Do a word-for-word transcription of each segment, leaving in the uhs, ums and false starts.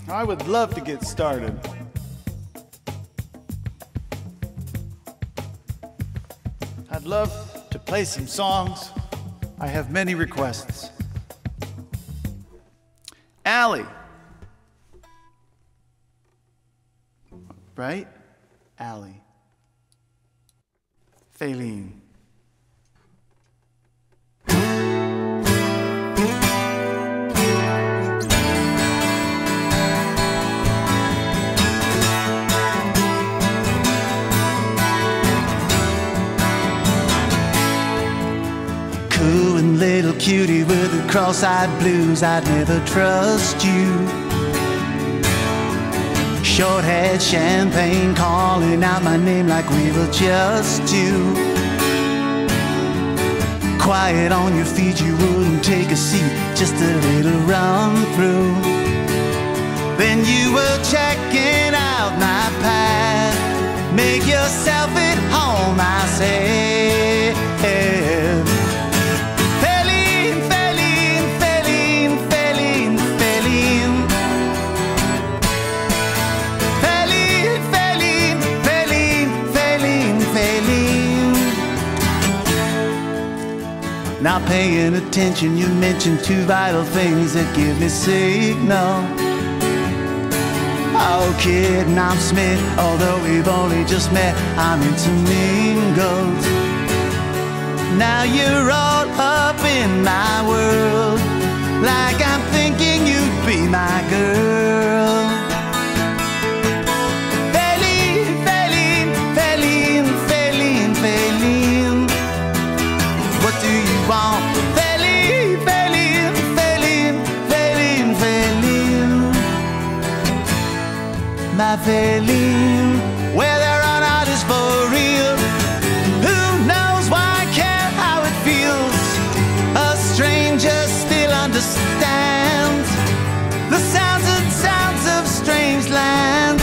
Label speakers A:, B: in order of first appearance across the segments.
A: I would love to get started. I'd love to play some songs. I have many requests. Allie. Right? Allie. Faylene.
B: Cooing little cutie with the cross-eyed blues, I'd never trust you. Short-haired champagne calling out my name like we were just two. Quiet on your feet, you wouldn't take a seat, just a little run through. Then you were checking out my path. Make yourself at home, I said. Not paying attention, you mentioned two vital things that give me signal. Oh kid, and I'm Smith, although we've only just met, I'm intermingled. Now you're all up in my world, like I'm thinking you'd be my girl. Faylene, Faylene, Faylene, Faylene, Faylene. What do you want? Faylene, Faylene, Faylene, Faylene, Faylene. My Faylene, whether or not it's for real, who knows why I care how it feels. A stranger still understands the sounds and sounds of strange lands.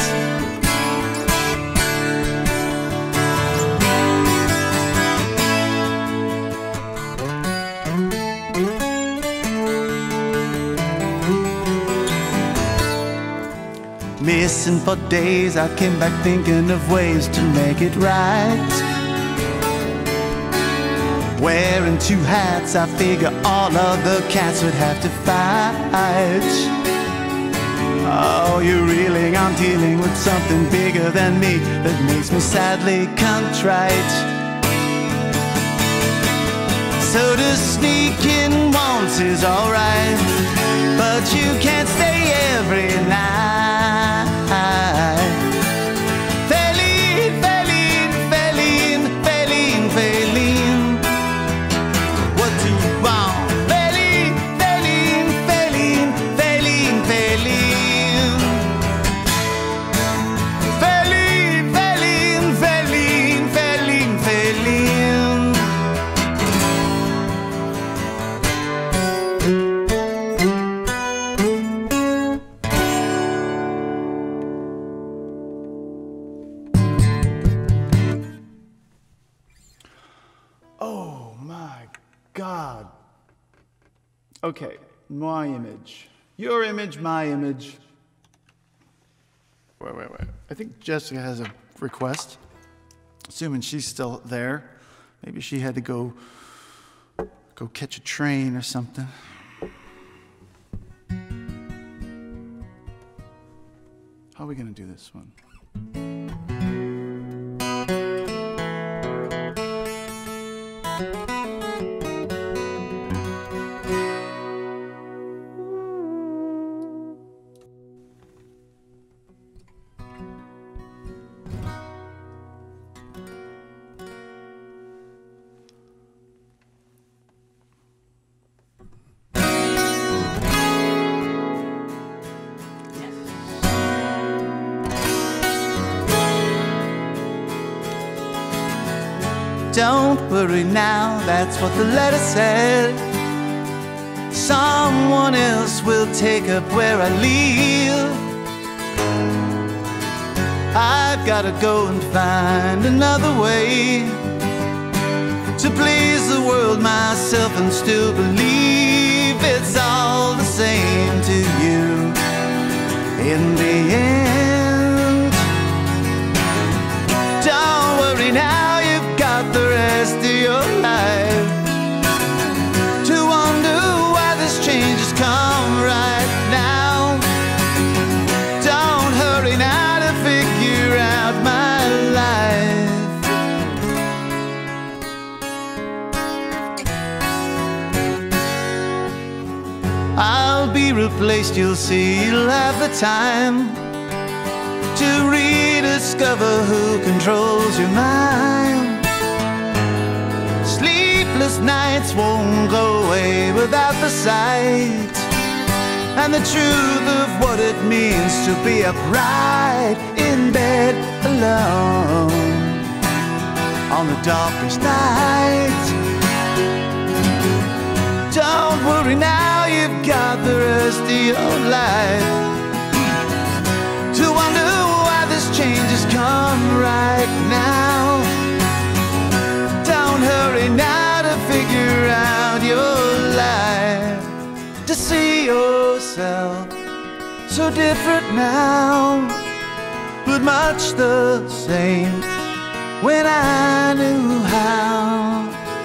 B: Missing for days, I came back thinking of ways to make it right. Wearing two hats, I figure all of the cats would have to fight. Oh, you're reeling, I'm dealing with something bigger than me that makes me sadly contrite. So to sneak in once is alright, but you can't stay every night. Faylene, Faylene, Faylene, Faylene, Faylene. What do you want? Faylene, Faylene, Faylene, Faylene, Faylene. Faylene, Faylene, Faylene, Faylene, Faylene.
A: Oh my God. Okay, my image. Your image, my image. Wait, wait, wait. I think Jessica has a request. Assuming she's still there. Maybe she had to go go catch a train or something. How are we gonna do this one?
B: Don't worry now, that's what the letter said. Someone else will take up where I leave. I've gotta go and find another way to please the world, myself, and still believe it's all the same to you. In come right now. Don't hurry now to figure out my life. I'll be replaced, you'll see, you'll have the time to rediscover who controls your mind. Sleepless nights won't go away without the sight and the truth of what it means to be upright in bed alone on the darkest night. Don't worry now, you've got the rest of your life to wonder why this change has come right now. Don't hurry now to figure out your life, to see yourself so different now, but much the same when I knew how.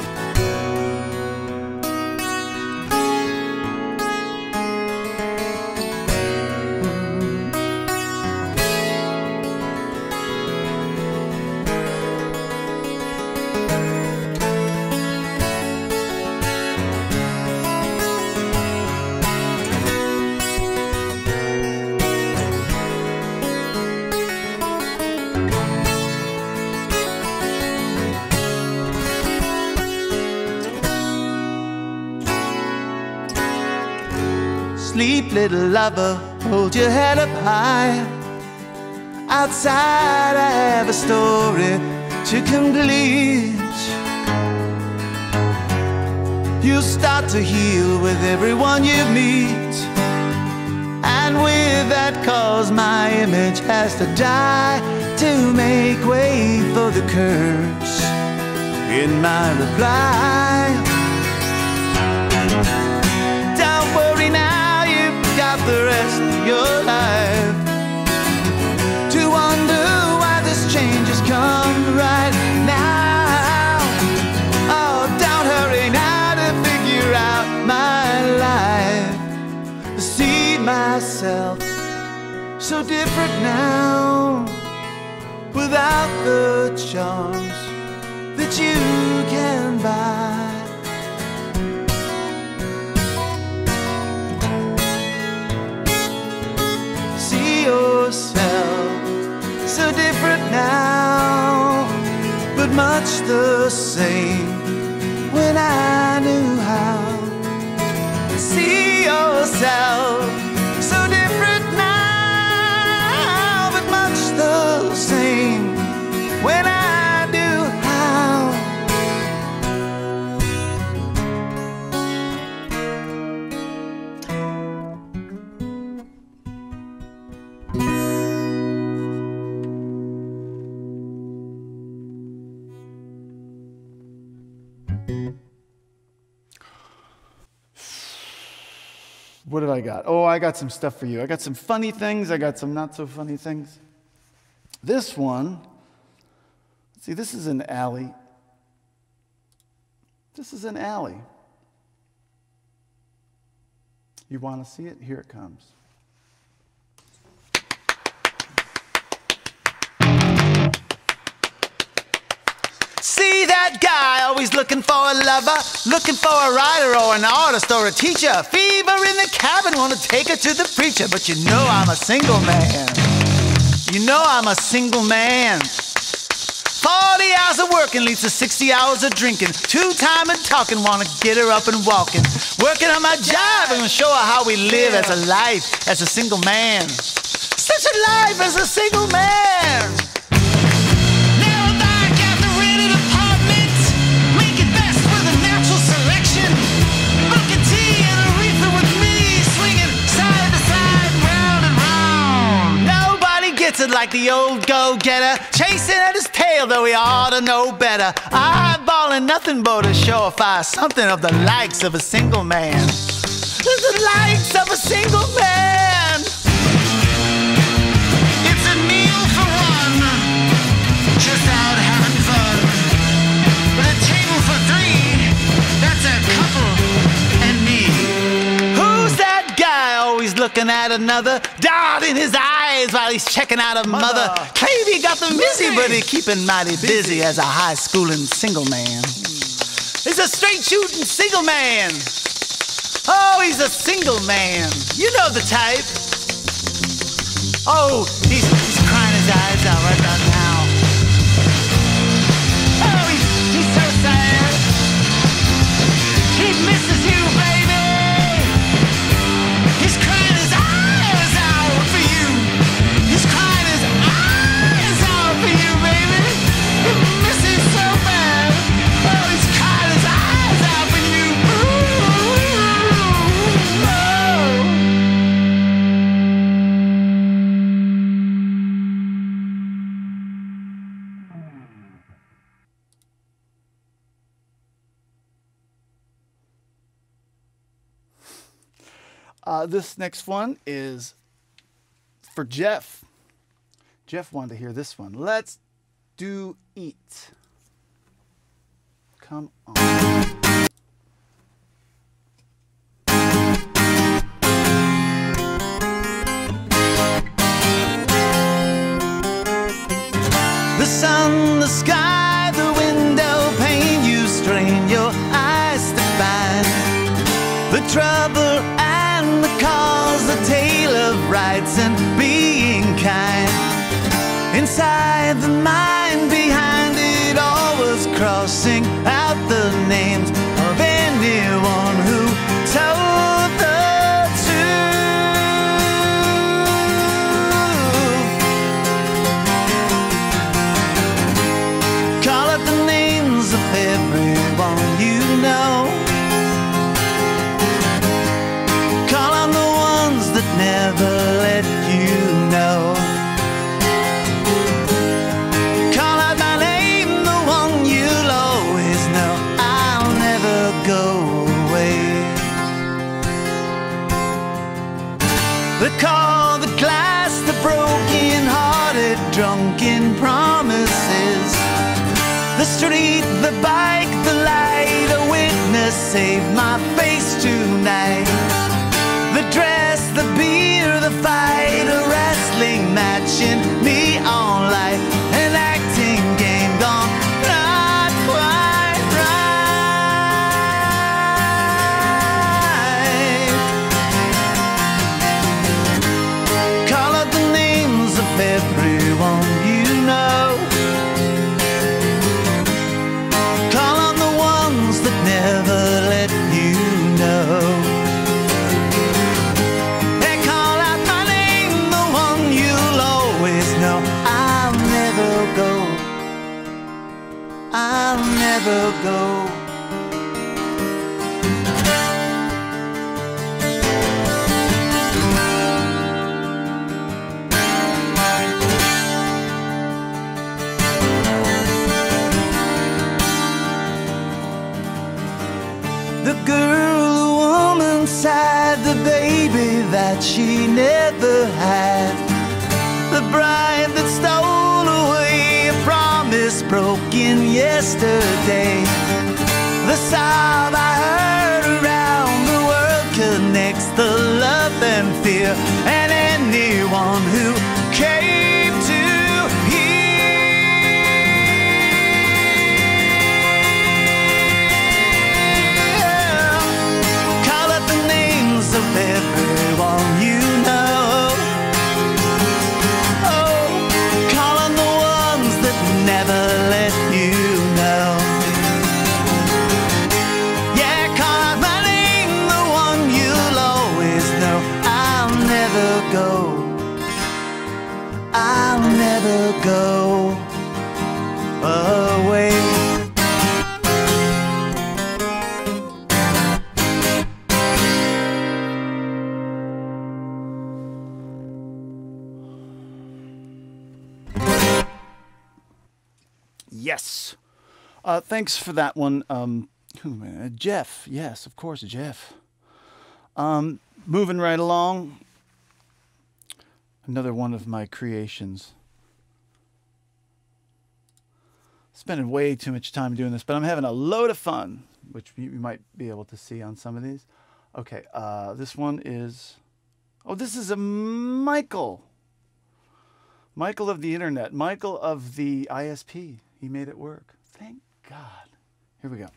B: Sleep, little lover, hold your head up high. Outside I have a story to complete. You start to heal with everyone you meet, and with that cause my image has to die to make way for the curse in my reply. Don't worry now, you've got the rest of your life to wonder why this change has come right now. Oh, don't hurry now to figure out my life, to see myself so different now, without the charms that you can buy. Yourself so different now, but much the same when I knew how. See yourself so different now, but much the same when I knew how.
A: What did I got? Oh, I got some stuff for you. I got some funny things. I got some not so funny things. This one, see, this is an alley. This is an alley. You want to see it? Here it comes.
B: See that guy always looking for a lover, looking for a writer or an artist or a teacher. Fever in the cabin, wanna take her to the preacher. But you know I'm a single man. You know I'm a single man. Forty hours of working leads to sixty hours of drinking. Two time and talking, wanna get her up and walking. Working on my job, I'm gonna show her how we live as a life, as a single man. Such a life as a single man. Like the old go-getter, chasing at his tail, though he ought to know better. Eyeballing nothing but a surefire, something of the likes of a single man. The likes of a single man. It's a meal for one, just out having fun. With a table for three, that's a couple and me. Who's that? looking at another, dart in his eyes while he's checking out a mother.
A: Mother.
B: Claim he got the busy, but he keeping mighty busy as a high schooling single man. He's a straight shooting single man. Oh, he's a single man. You know the type. Oh, he's, he's crying his eyes out right about now. Oh, he's, he's so sad. He misses you, baby. He's crying his eyes out for you. He's crying his eyes out for you, baby. He misses so bad. Oh, he's crying his eyes out for you.
A: Uh, this next one is for Jeff. Jeff wanted to hear this one. Let's do Eat. Come on.
B: The sun, the sky, the window pane, you strain your eyes to find the trouble and the cause, the tale of rights and being kind. Inside the mind, behind it all was crossing out the names of anyone who told the truth. Call out the names of everyone you know. Call on the ones that never let you know. Call out my name, the one you'll always know. I'll never go away. The call, the glass, the broken-hearted, drunken promises. The street, the bike, the light, a witness saved my face tonight. The dress, the beer, the fight, a wrestling match in neon light, an acting game gone not quite right. Call out the names of everyone you know. Call on the ones that never let you know. Hey, call out my name, the one you'll always know. I'll never go. I'll never go. The girl, the woman sighed, the baby that she never had, the bride that stole away, a promise broken yesterday. The sob I heard around the world connects the love and fear, and anyone who came to everyone you know. Oh, call on the ones that never let you know. Yeah, call out my name, the one you'll always know. I'll never go. I'll never go away.
A: Yes. Uh, thanks for that one. Um, who, uh, Jeff. Yes, of course, Jeff. Um, moving right along. Another one of my creations. Spending way too much time doing this, but I'm having a load of fun, which you might be able to see on some of these. Okay, uh, this one is... Oh, this is a Michael. Michael of the internet. Michael of the I S P. He made it work. Thank God. Here we go.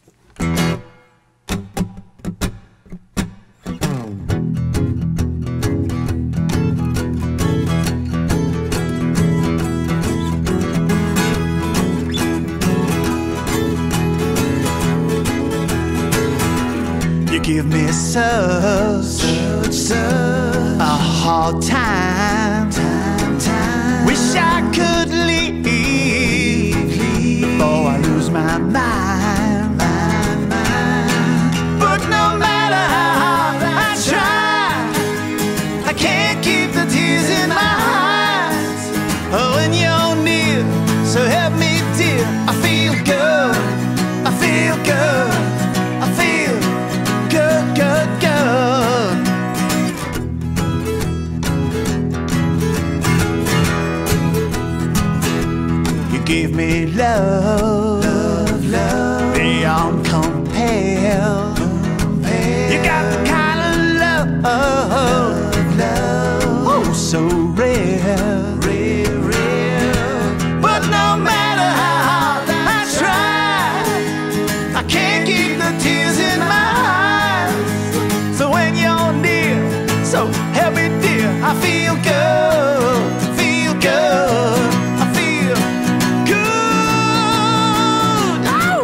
B: You give me such, such, such a hard time, time, time. Wish I could leave, leave before I lose my mind, my mind. But no matter how hard I try, I can't keep the tears in my eyes. Oh, when you're near, so help me, dear. I feel good, I feel good. Good, good, good. You gave me love, love, love beyond compare. You got the kind of love, love, oh, so rare, rare, rare. But no matter how hard I try, I can't keep the tears in my eyes. So when you're near, so help me, dear, I feel good, feel good, I feel good. Oh!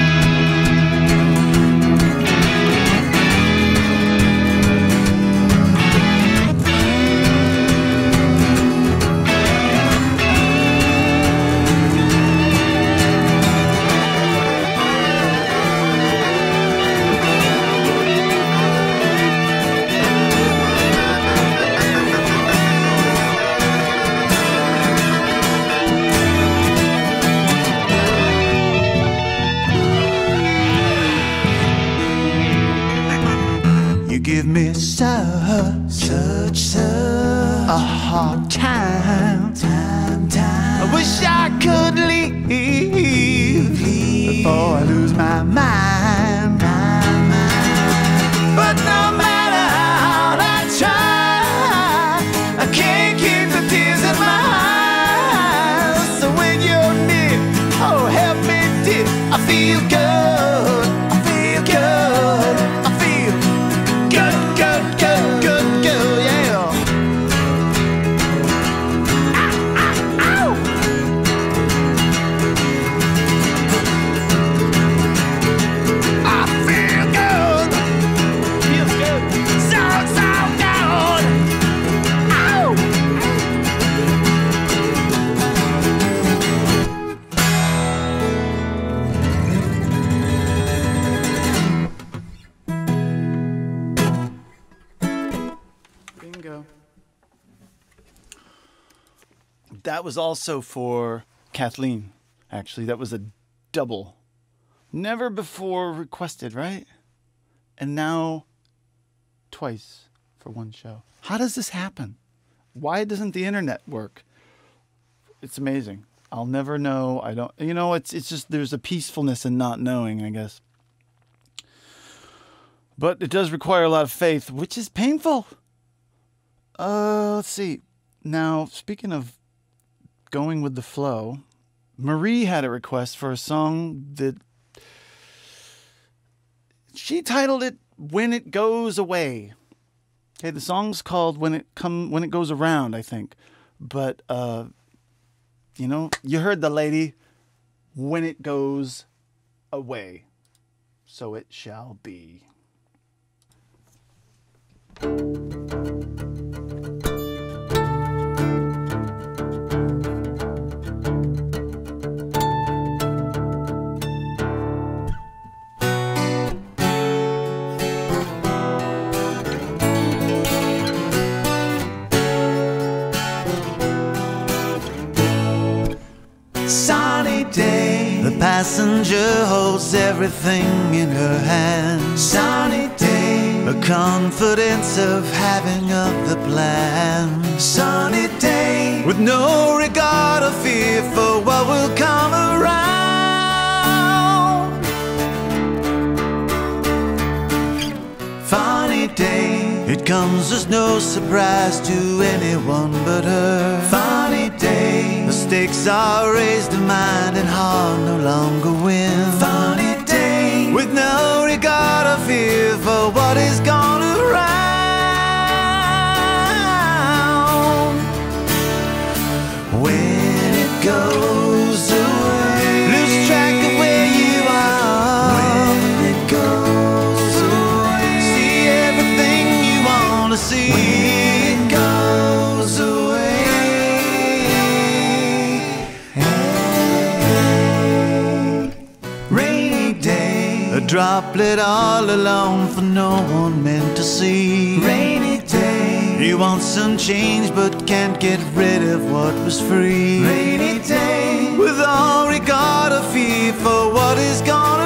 B: You give me such, such, such a hard time, time, time. I wish I could leave, leave before I lose my mind, my mind. But no matter how hard I try, I can't keep the tears in my eyes. So when you're near, oh help me, dear, I feel good, I feel good, I feel good, good, good, good, good, yeah. Ow, ow, ow. I feel good, feels good, so, so good. Ow.
A: Bingo. That was also for Kathleen, actually. That was a double. Never before requested, right? And now twice for one show. How does this happen? Why doesn't the internet work? It's amazing. I'll never know. I don't, you know, it's it's just there's a peacefulness in not knowing, I guess. But it does require a lot of faith, which is painful. Uh, let's see. Now, speaking of going with the flow, Marie had a request for a song that she titled it "When It Goes Away." Okay, the song's called "When It Come When It Goes Around," I think. But uh, you know, you heard the lady. When it goes away, so it shall be.
B: Sunny day, the passenger holds everything in her hand. Sunny day, a confidence of having up the plan. Sunny day, with no regard or fear for what will come around. Funny day, it comes comes as no surprise to anyone but her. Funny day, the stakes are raised in mind and heart no longer win. Funny day, with no regard or fear for what is gone around. When it goes away, lose track of where you are. When it goes away, see everything you want to see. When it goes away, hey. Rainy day, a droplet all alone for no one meant to see. Rainy day, you want some change but can't get rid of what was free. Rainy day, with all regard or fear for what is gone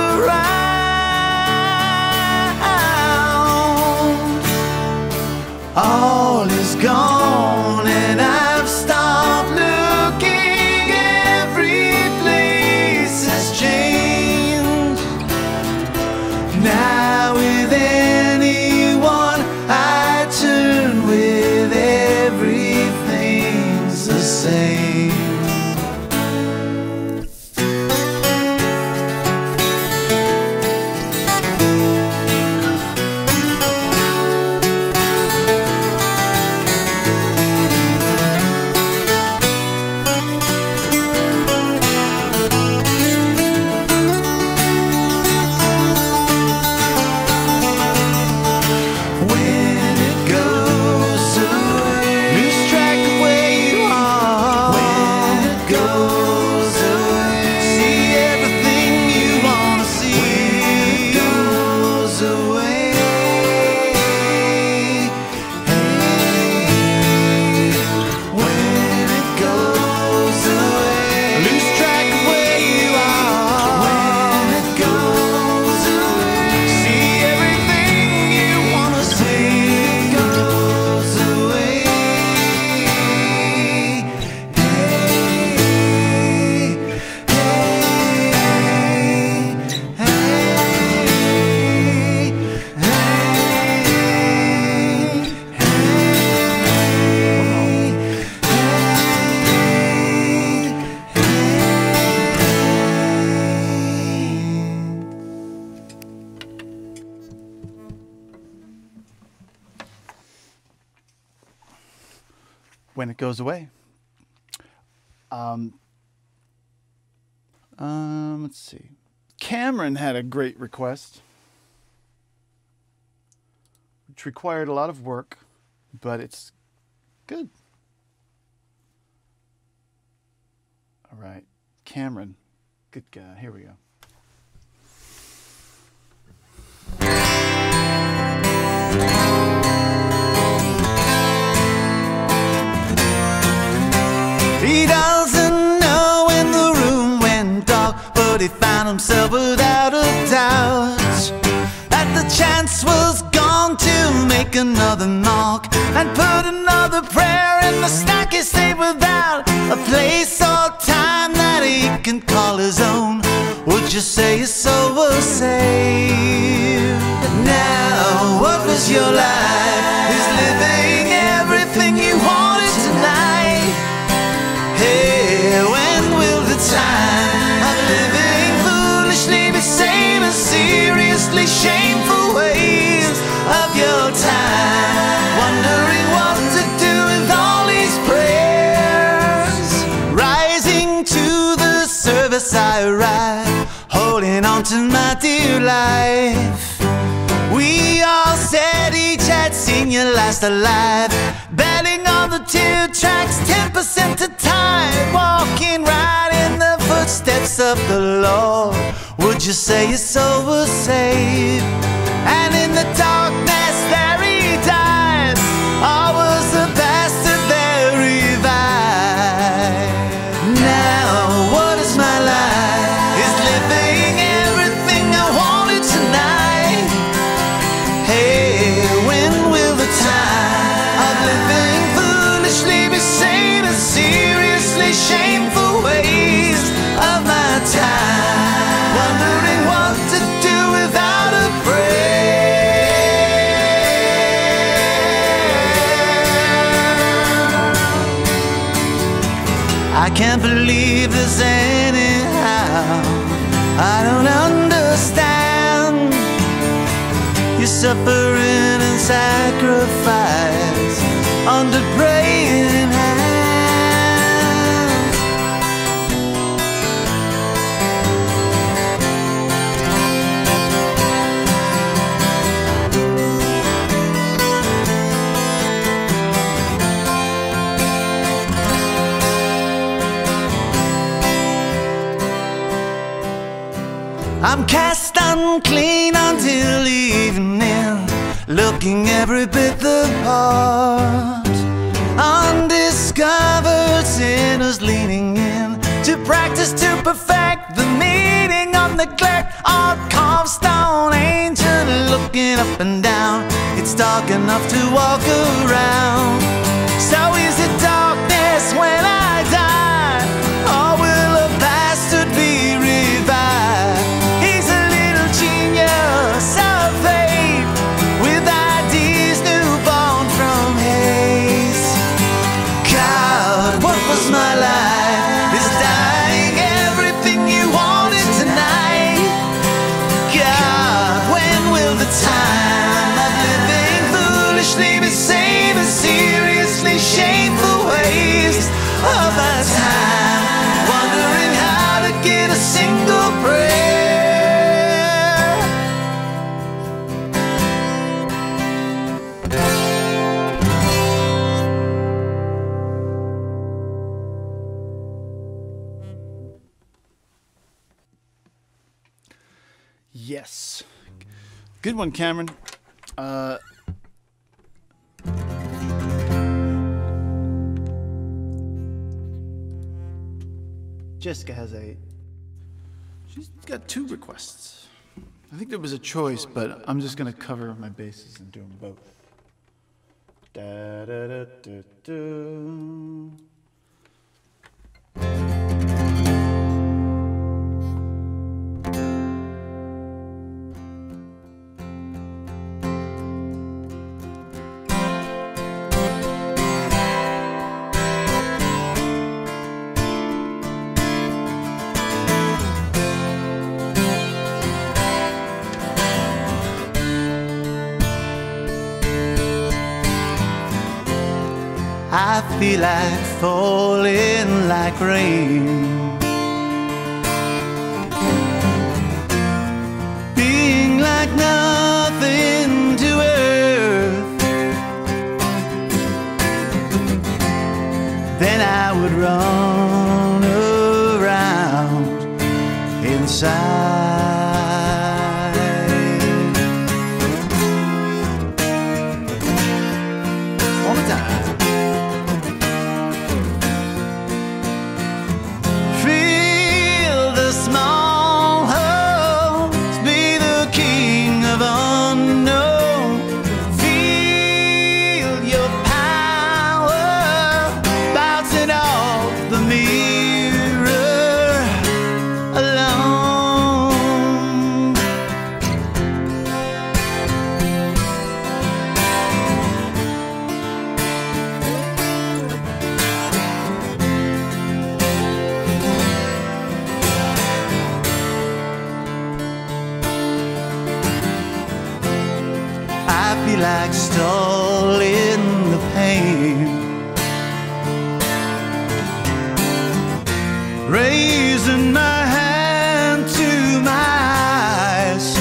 B: around. All is gone and I've stopped looking. Every place has changed. Now with anyone I turn with, everything's the same.
A: When it goes away. Um, um, let's see. Cameron had a great request, which required a lot of work, but it's good. All right, Cameron, good guy. Here we go.
B: He doesn't know when the room went dark, but he found himself without a doubt that the chance was gone to make another mark and put another prayer in the stack. He stayed without a place or time that he can call his own. Would you say his soul was saved? Now, what was your life? Is living everything you wanted tonight? Hey, when will the time of living foolishly be same as seriously shameful ways of your time? Wondering what to do with all these prayers. Rising to the service I arrive, holding on to my dear life. We all said each had seen you last alive, betting on the two tracks, ten percent of time, walking right in the footsteps of the Lord. Would you say your soul was saved? And in the darkness there he died. All was the bastard there revived. Now what is my life? Is living everything I wanted tonight? Hey, when will the time of living foolishly be sane and seriously shameful ways of my time? Wondering what to do without a prayer. I can't believe this anyhow. I don't understand your suffering and sacrifice under praying hands. I'm cast unclean until evening, looking every bit the part. Undiscovered sinners leaning in to practice to perfect the meaning of neglect. Our carved stone angel looking up and down. It's dark enough to walk around. So is it darkness when I die, or will a bastard be revived? He's a little genius of faith, with ideas newborn from haze. God, what was my life? Is dying everything you wanted tonight? God, when will the time of living foolishly be saved and seriously shameful waste of our time, wondering how to get a single prayer?
A: Yes. Good one, Cameron. Uh, Jessica has a... She's got two requests. I think there was a choice, but I'm just going to cover my bases and do them both. Da, da, da, da, da.
B: I feel like falling like rain, being like nothing to earth. Then I would run around inside. All the time. Small hearts, be the king of unknown. Feel your power bouncing off the mirror alone. I feel like stalling the pain, raising my hand to my eyes,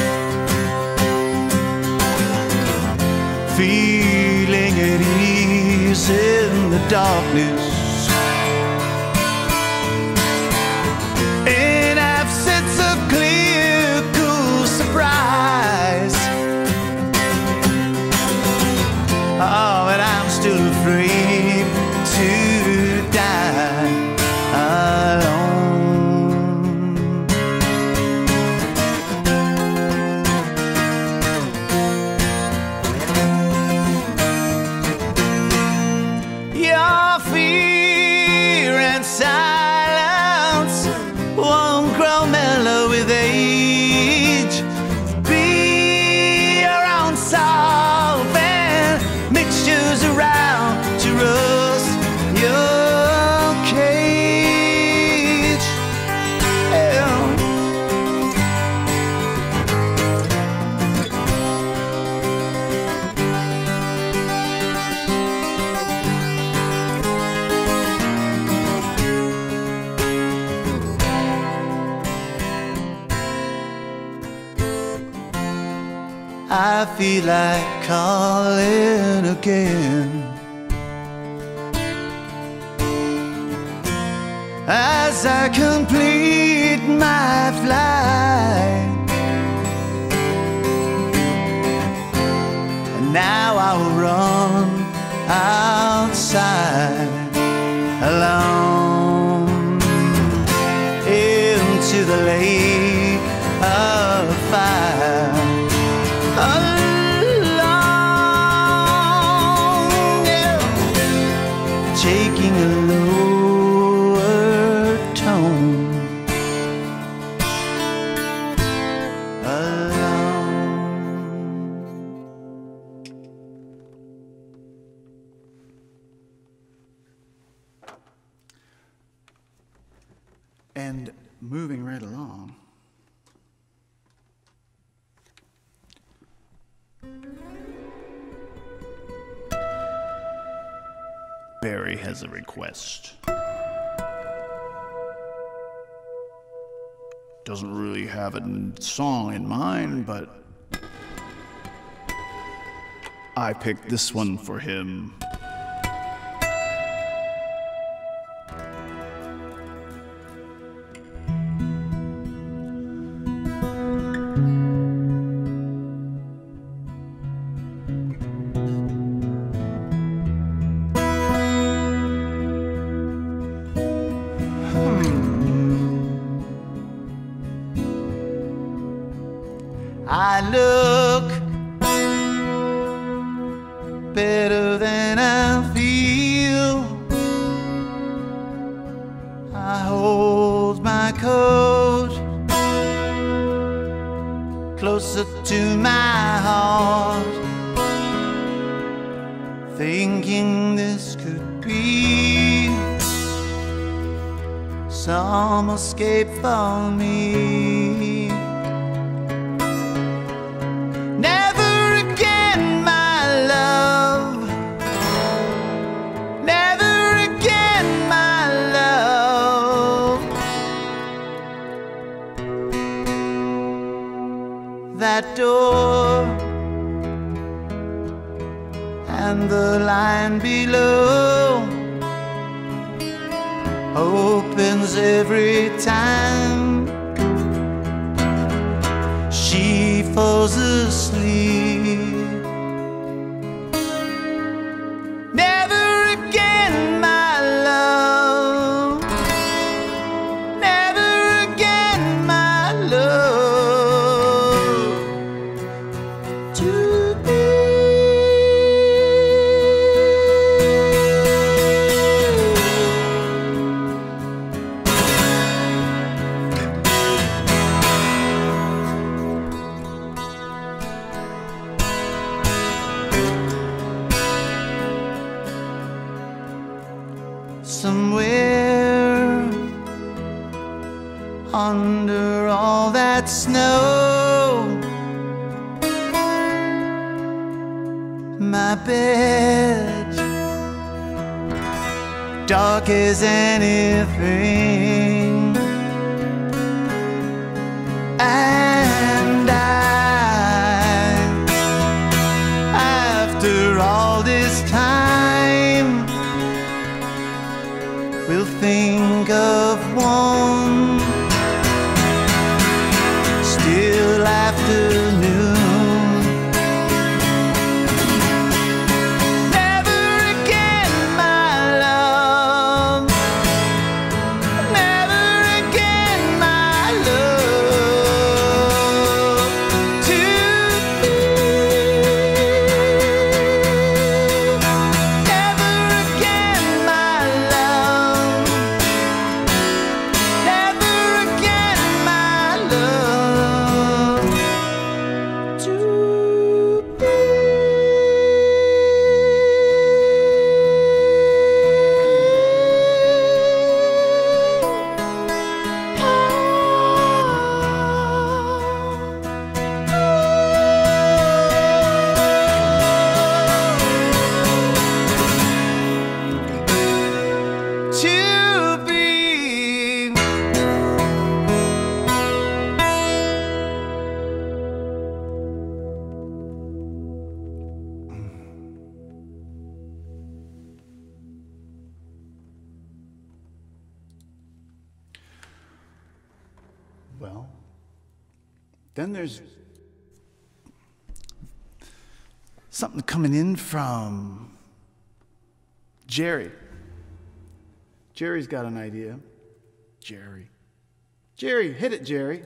B: feeling at ease in the darkness. In absence of clear, cool surprise. Oh, but I'm still afraid to die alone. Your feet I feel like calling again. As I complete my flight, and now I'll run outside alone into the lake of fire. Alone, yeah, taking a lower tone.
A: And moving right along,
C: Barry has a request. Doesn't really have a song in mind, but I picked this one for him.
B: I look better than I feel. I hold my coat closer to my heart, thinking this could be some escape for me. That door and the line below opens every time she falls asleep. Never again, my love. Never again, my love. Somewhere under all that snow, my bed, dark as anything, and I, after all this time, we'll think of one still afternoon. Never again, my love. Never again, my love.
A: Well, then there's something coming in from Jerry. Jerry's got an idea. Jerry. Jerry, hit it, Jerry.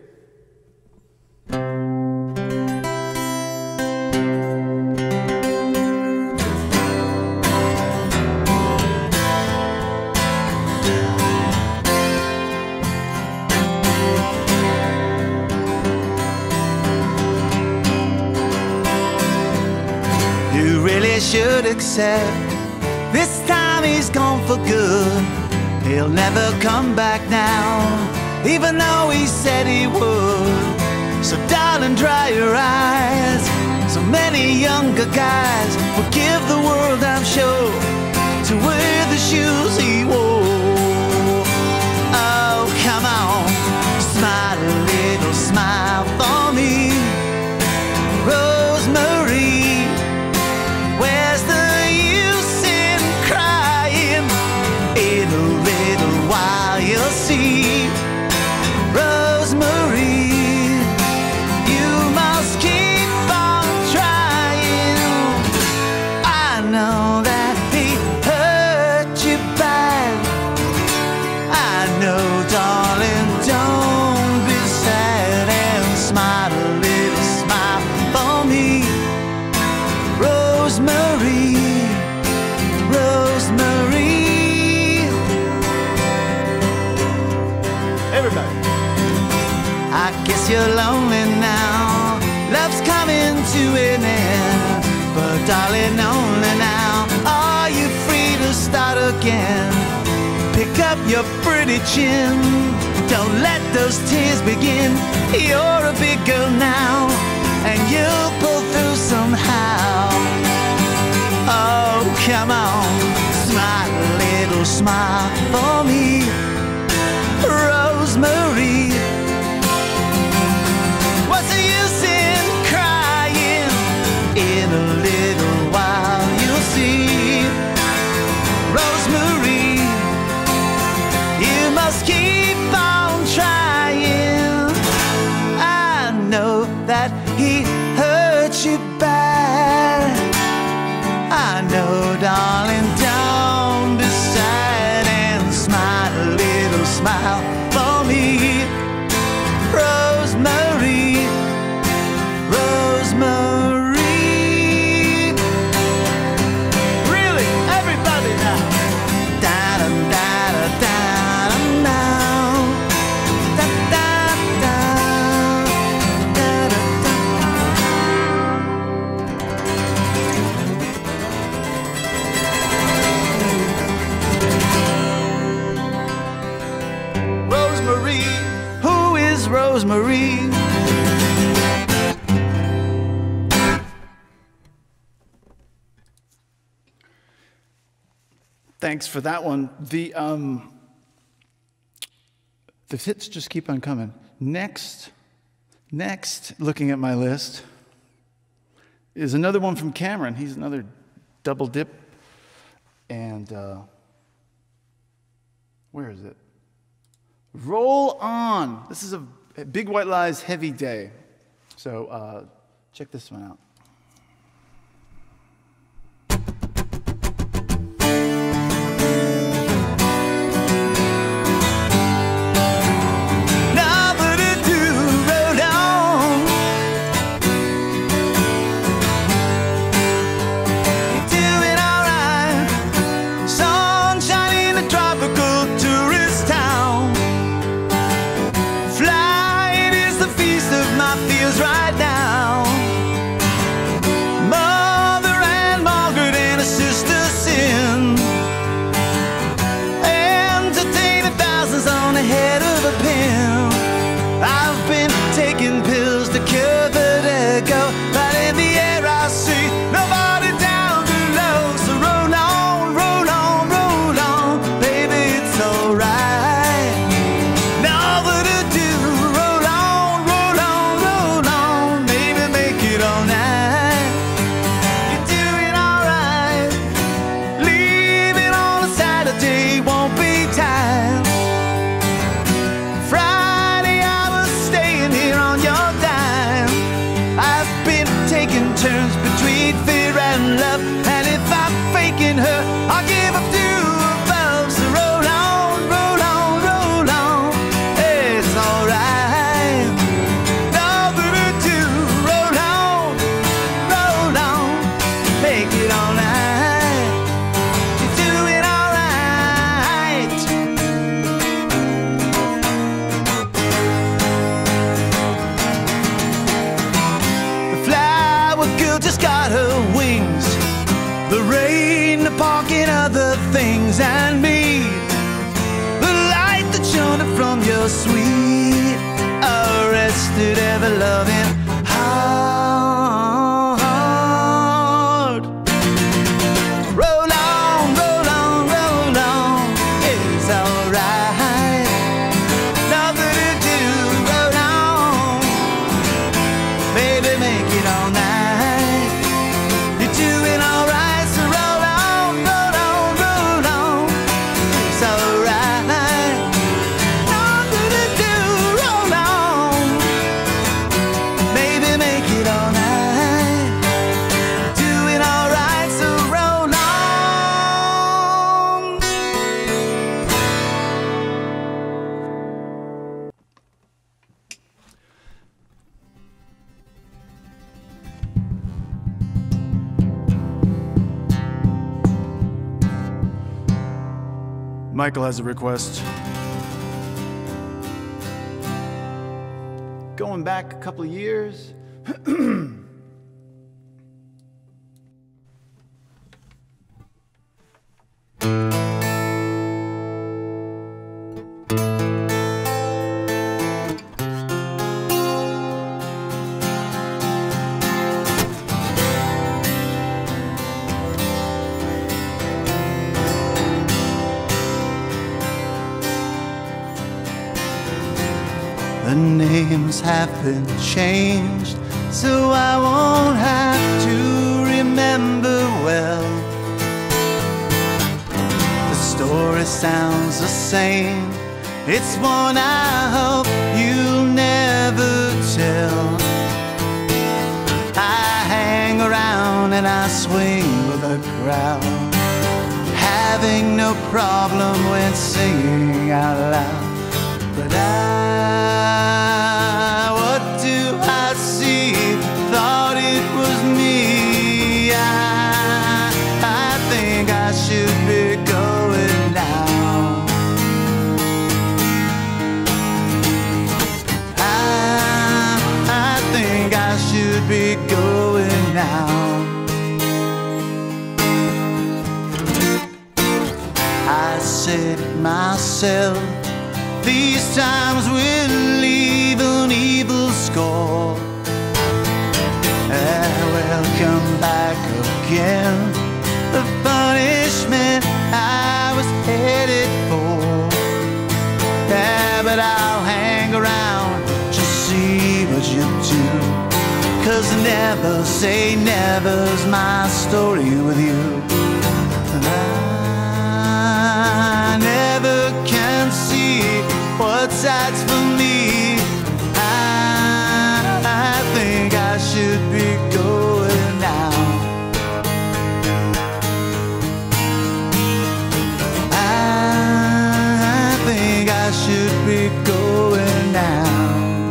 B: Should accept this time he's gone for good. He'll never come back now, even though he said he would. So darling, dry your eyes. So many younger guys will give the world, I'm sure, to wear the shoes he wore. Oh, come on, smile a little smile for me, Rosemary. Where's the use in crying? In a little while you'll see, Rosemary, you must keep on trying. I know that he hurt you bad. I know, darling, don't be sad, and smile a little smile for me, Rosemary, Rosemary.
A: Everybody.
B: I guess you're lonely now. Love's coming to an end, but darling, only now are you free to start again. Pick up your pretty chin. Don't let those tears begin. You're a big girl now, and you'll pull through somehow. Oh, come on, smile a little smile for me, Rosemary. What's the use in crying? In a little while you'll see, Rosemary, you must keep on trying. I know that he hurt you bad. I know, darling, don't be sad, and smile a little smile for me, Rosemary, Rosemary. Really, everybody now. Da da da da da da da da da da da. Rosemary, who is Rosemary?
A: Thanks for that one. The um, the hits just keep on coming. Next, next, looking at my list, is another one from Cameron. He's another double dip, and uh, where is it? Roll On. This is a Big White Lies heavy day. So uh, check this one out.
B: Right now, things and me, the light that shone from your sweet, arrested, ever-loving heart. Roll on, roll on, roll on, it's alright. Nothing to do, roll on, baby, make it all night. You're doing alright, so roll on, roll on, roll on, it's alright. Nothing to do, roll on, baby, make it all night. Doing alright, so roll on.
A: Michael has a request. Going back a couple of years.
B: The names have been changed, so I won't have to remember well. The story sounds the same, it's one I hope you'll never tell. I hang around and I swing with the crowd, having no problem when singing out loud. But I, what do I see? Thought it was me. I, I think I should be going now. I, I think I should be going now. I said it myself, these times will leave an evil score. I will come back again, the punishment I was headed for. Yeah, but I'll hang around, just see what you do. Cause never say never's my story with you. And I never can see what's that for me. I, I think I should be going now. I, I think I should be going now.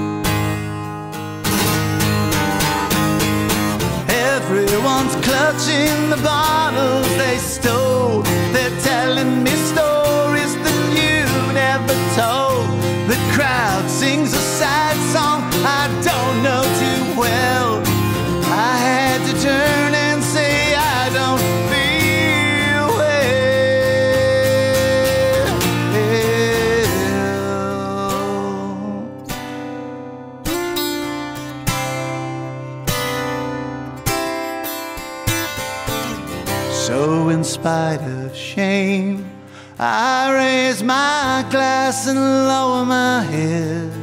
B: Everyone's clutching the bottles they stole. They're telling me stories that you never told. The crowd sings a sad song I don't know too well. I had to turn and say I don't feel well. So in spite of shame, I raise my glass and lower my head.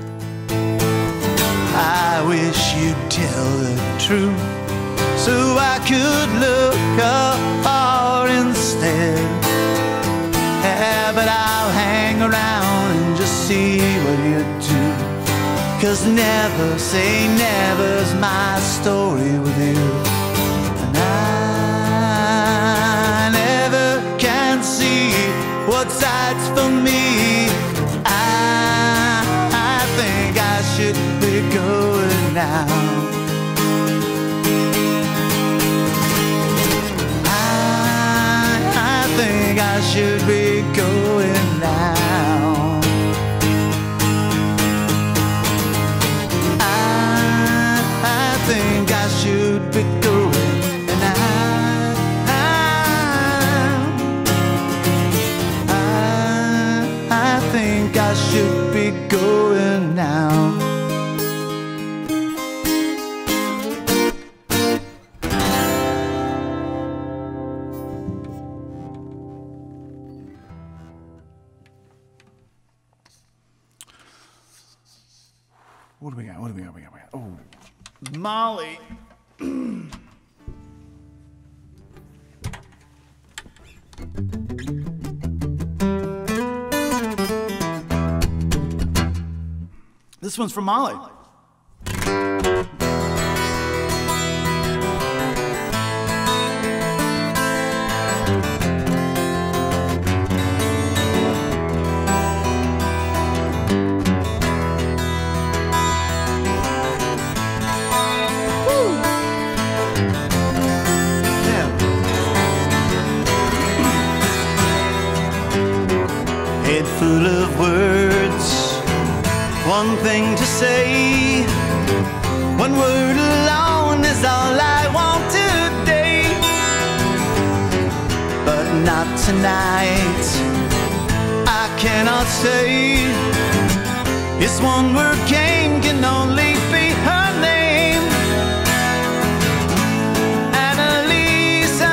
B: I wish you'd tell the truth, so I could look apart instead. Yeah, but I'll hang around and just see what you do. Cause never say never's my story with you. And I never can see what's that's for me. I, I think I should be going now. I, I think I should be going now. I, I think I should be going now.
A: What do we got? What do we got? What do we got? What do we got? Oh, Molly. This one's from Molly.
B: Head full of words, one thing to say. One word alone is all I want today. But not tonight, I cannot say. This one word came can only be her name. Annalisa,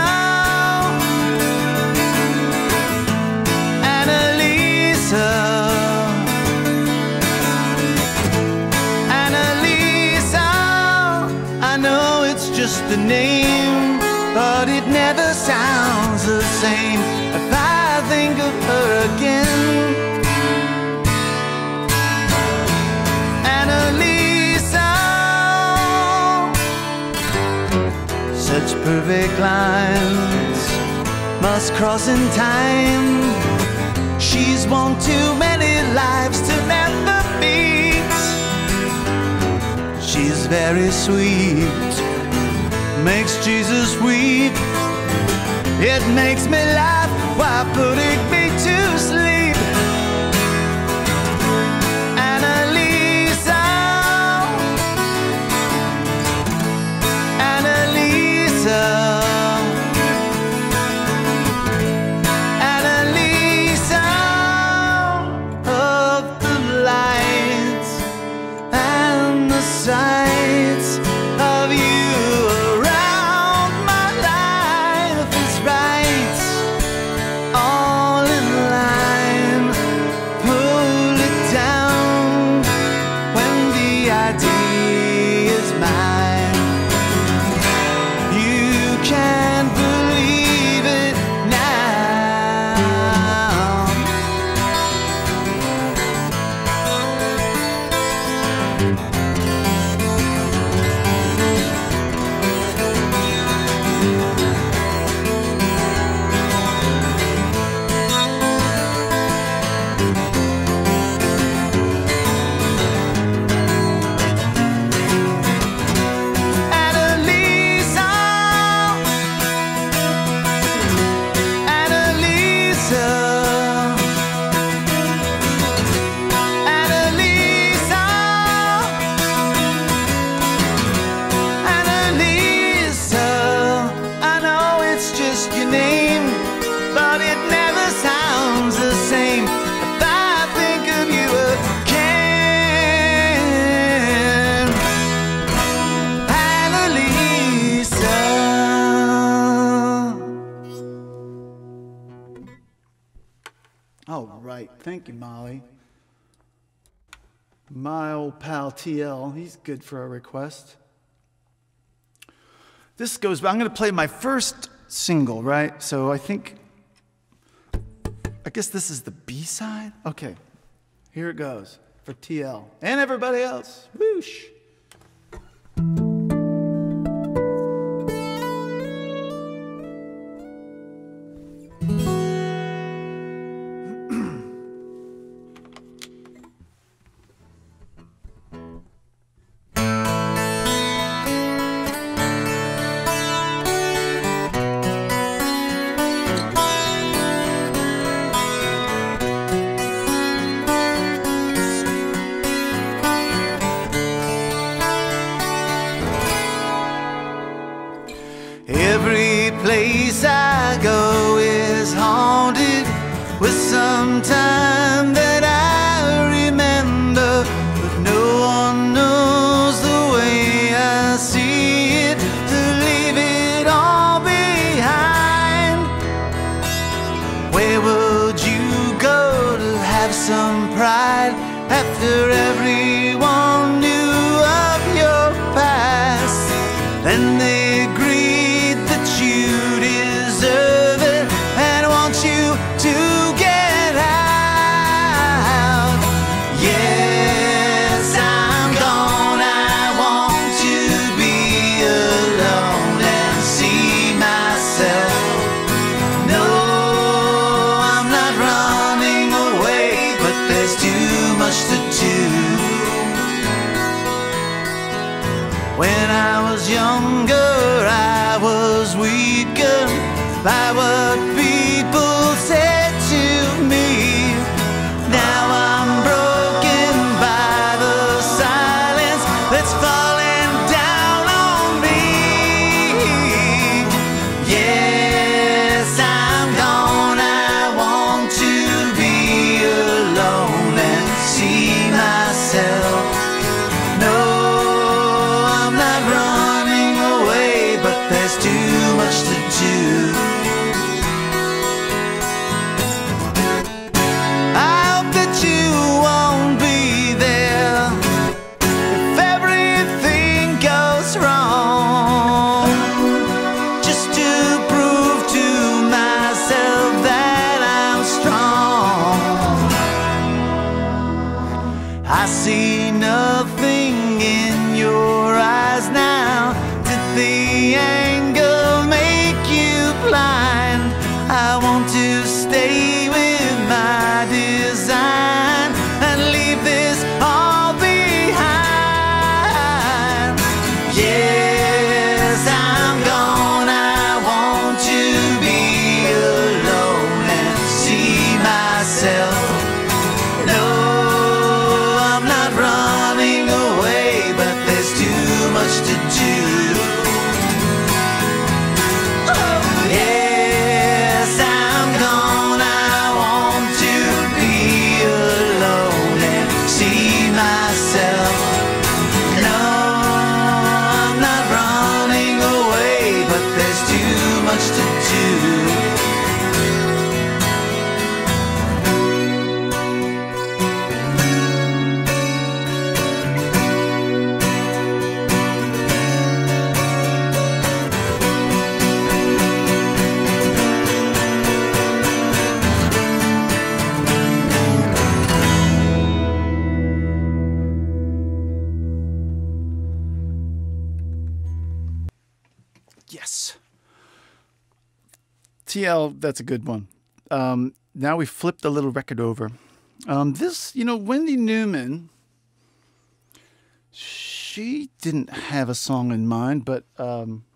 B: Annalisa, Annalisa. I know it's just a name, but it never sounds the same if I think of her again. Annalisa, such perfect lines must cross in time. She's won too many lives to never meet. She's very sweet, makes Jesus weep. It makes me laugh while putting me to sleep. Annalisa, Annalisa, Annalisa of the lights and the sights of you around my life is right, all in line. Pull it down when the idea is mine. You can't believe it now. Annalisa, Annalisa, Annalisa, Annalisa. I know it's just your name, but it never sounds the same if I think of you again. Annalisa.
A: All right. Thank you, Molly. My old pal T L, he's good for a request. This goes, I'm going to play my first single, right? So I think, I guess this is the B-side? Okay, here it goes for T L and everybody else. Whoosh.
B: Every place I go is haunted with some time that I remember, but no one knows the way I see it, to leave it all behind. Where would you go to have some pride after everyone knew was younger, I was weakened by what people said to me. Now I'm broken by the silence that's falling down on me. Yes, I'm gone. I want to be alone and see myself. No, I'm not running away, but there's too much to do. I see nothing in your eyes now. Did the anger make you blind? I want to stay with my design and leave this all behind. Yes, I'm gone. I want to be alone and see myself. No, much to do. Oh, yes, I'm gone. I want to be alone and see myself. No, I'm not running away, but there's too much to do.
A: Yes. T L, that's a good one. Um, now we flipped the little record over. Um, this, you know, Wendy Newman, she didn't have a song in mind, but um,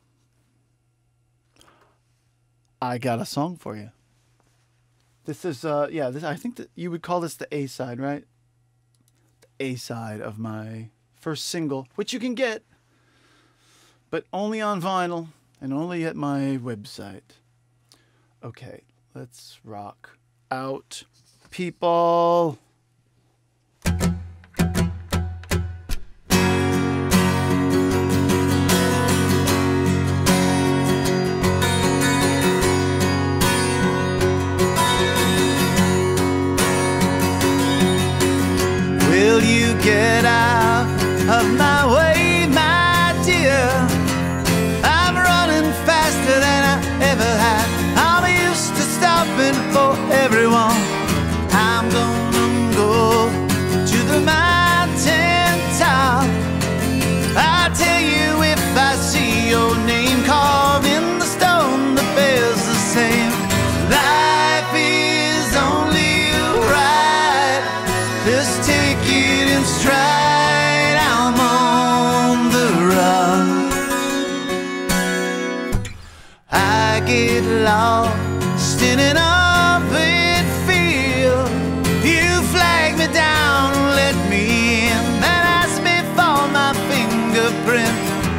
A: I got a song for you. This is, uh, yeah, this, I think that you would call this the A side, right? The A side of my first single, which you can get, but only on vinyl. And only at my website. Okay, let's rock out, people.
B: Will you get out of my way, my dear? Faster than I ever had. I'm used to stopping for everyone. I'm gonna go to the mountain top. I tell you, if I see your name carved in the stone, the bear's the same. Life is only a ride. Just take it in stride. I'm on the run. I get lost in an open field. You flag me down, let me in, and ask me for my fingerprint.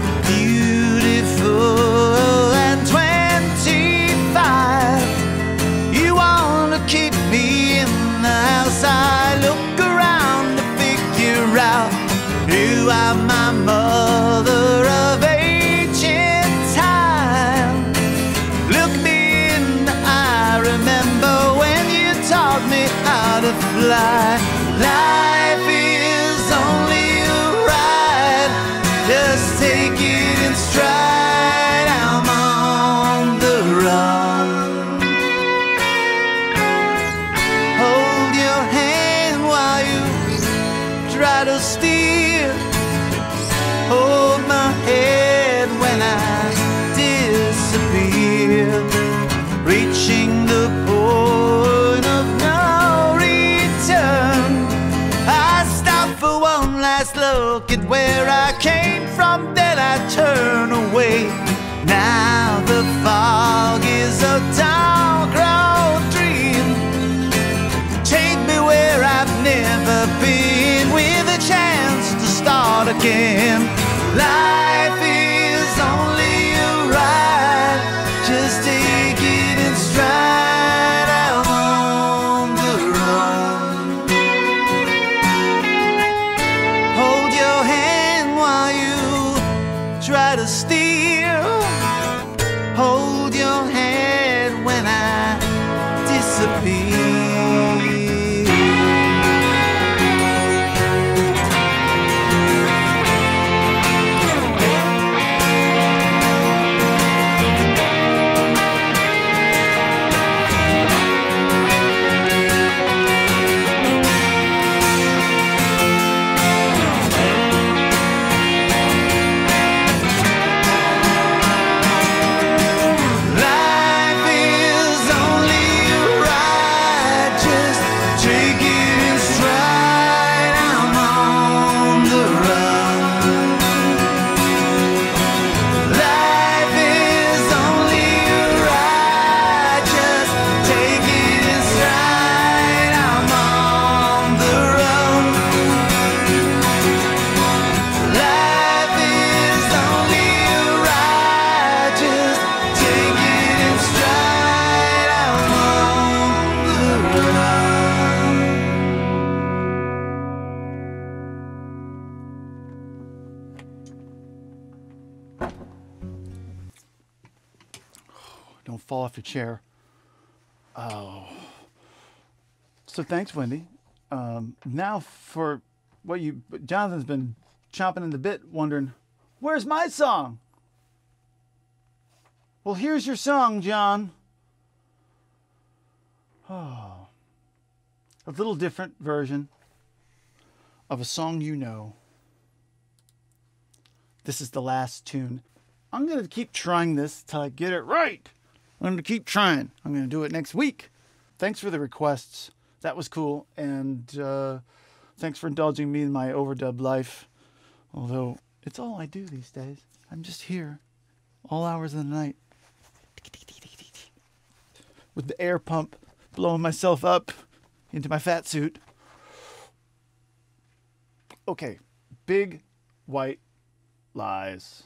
B: Beautiful and twenty-five. You want to keep me in the house. I look around to figure out you are my mother of ancient time. Look me in the eye, remember when you taught me how to fly. Life is only a ride, just take it in stride. I'm on the run. Hold your hand while you try to steer. Hold my head when I disappear. Reaching the point of no return. I stop for one last look at where I came from, then I turn away. Now the fog is a dark road dream. Take me where I've never been, with a chance to start again. Life is only a ride, just take it in stride. I'm on the run. Hold your hand while you try to steer. Hold your head when I disappear.
A: Don't fall off your chair. Oh. So thanks, Wendy. Um, now for what you... Jonathan's been chomping in the bit, wondering, where's my song? Well, here's your song, John. Oh. A little different version of a song you know. This is the last tune. I'm going to keep trying this till I get it right. I'm going to keep trying. I'm going to do it next week. Thanks for the requests. That was cool. And uh, thanks for indulging me in my overdub life. Although it's all I do these days. I'm just here all hours of the night with the air pump blowing myself up into my fat suit. Okay. Big white lies.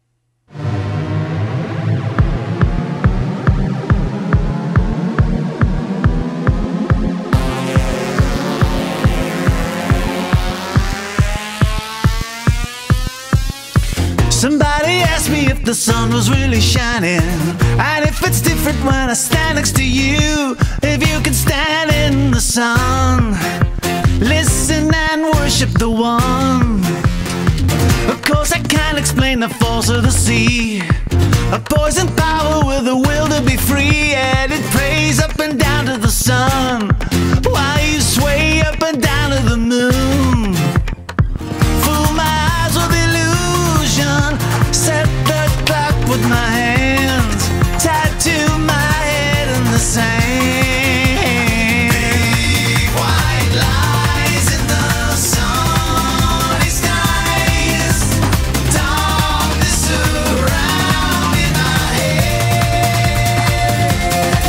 B: Somebody asked me if the sun was really shining, and if it's different when I stand next to you. If you can stand in the sun, listen and worship the one. Of course I can't explain the force of the sea, a poison power with a will to be free, and it prays up and down to the sun while you sway up and down to the moon. Fool my eyes with illusion, set the clock with my hands, tattoo my head in the sand. Big white lies in the sunny skies, darkness around in my head.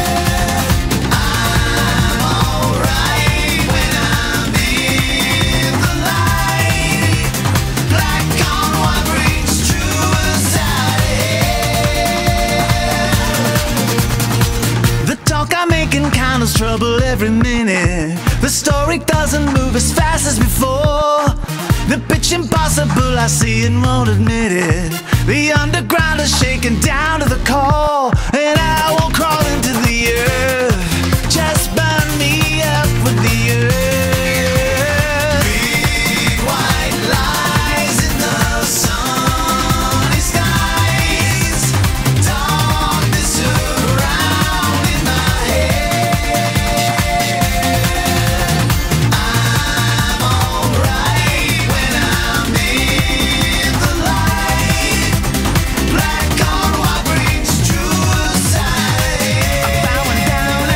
B: I'm alright when I'm in the light, black on what brings true aside. The talk I'm making counters trouble every minute. The story doesn't move as fast as before. The pitch impossible, I see and won't admit it. The underground is shaken down to the core, and I will crawl into the earth. Just burn me up with the earth. Big white lies in the sunny skies, darkness around in my head. I'm alright when I'm in the light, black on what brings true aside. I'm bowing down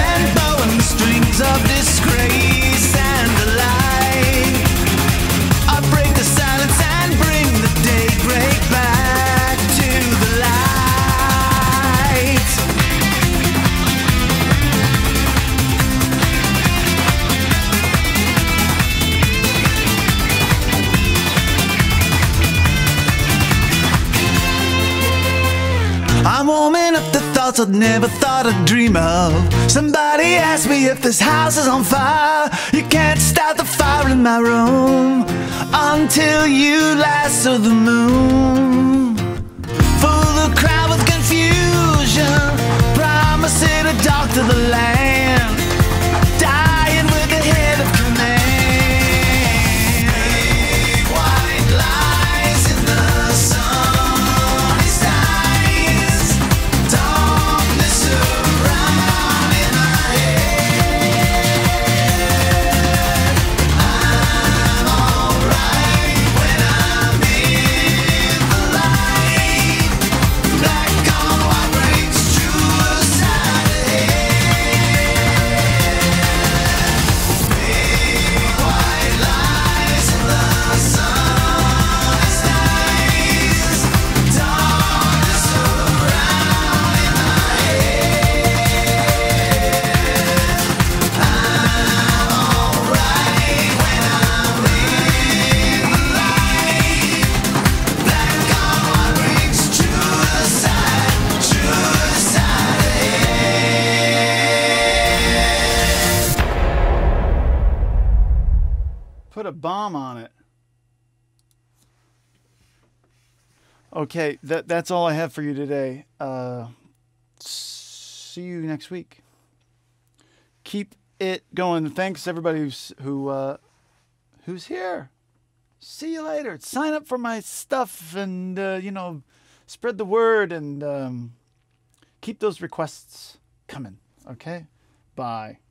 B: thoughts I'd never thought I'd dream of. Somebody asked me if this house is on fire. You can't start the fire in my room until you lasso the moon. Full the crowd with confusion, promising a dog to the land, dying with the head of command. Big white lies in the sunny skies, darkness around in my head. I'm alright when I'm in the light. Black on white breaks true side ahead. Big white lies in the sunny skies, darkness around in my head. I'm alright when I'm in the light. Black on white breaks true side, true side ahead.
A: Put a bomb on it. Okay, that that's all I have for you today. Uh, see you next week. Keep it going. Thanks everybody who's who uh, who's here. See you later. Sign up for my stuff and uh, you know, spread the word and um, keep those requests coming. Okay, bye.